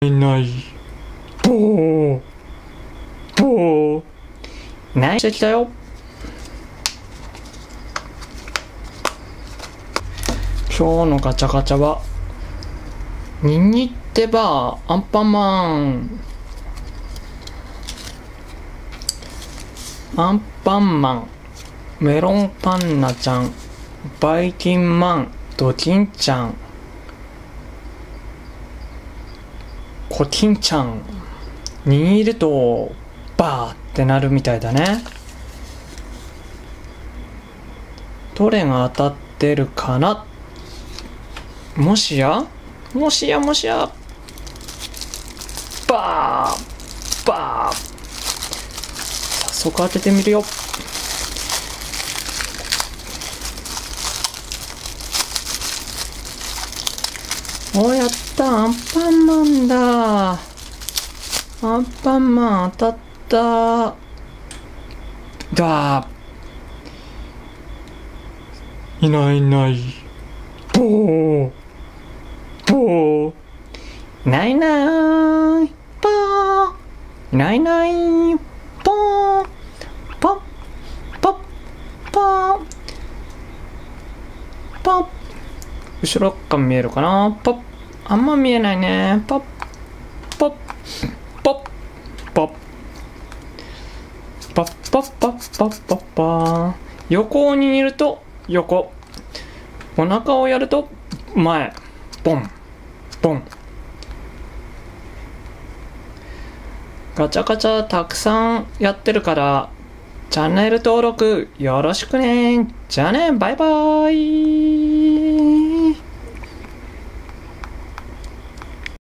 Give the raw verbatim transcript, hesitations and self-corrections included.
いないぼーぼーないしてきたよ。今日のガチャガチャはニンニってばアンパンマンアンパンマンメロンパンナちゃんバイキンマンドキンちゃんコキンちゃんにいるとバーってなるみたいだね。どれが当たってるかな。もしやもしやもしやバーバー早速当ててみるよ。お、やった、アンパンマンだ。アンパンマン当たっただ。いないいないぼーぼーないないぽーいないいないぽーぽっぽっぽーぽっ後ろから見えるかな。ポッあんま見えないね。ポッポッポッポッポッポッポッポッポッポー横にいると横お腹をやると前ボンボン。ガチャガチャたくさんやってるからチャンネル登録よろしくね。じゃあね、バイバーイ。